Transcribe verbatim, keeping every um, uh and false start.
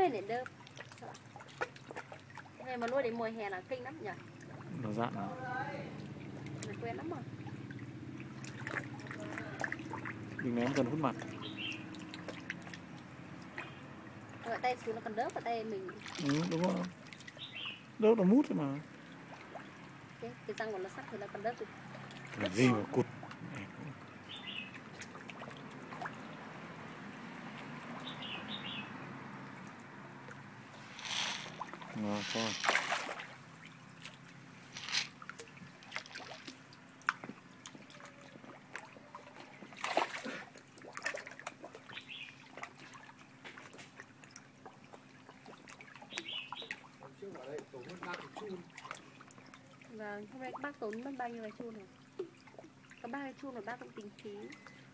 nuôi để đơm. Ngày mà nuôi đến mùa hè là kinh lắm nhỉ? Nó dạn à? Mình quen lắm rồi. Đừng ném cần hút mặt. Gọi tay xuống nó còn đớp vào tay mình. Ừ, đúng rồi. Đớp nó mút thôi mà. Cái, cái răng của nó sắc thì nó còn đớp được. Làm gì mà cụt. Rồi, thôi. Vâng, hôm nay bác tốn mất bao nhiêu cái chun rồi? Có ba cái chun mà bác cũng tính phí.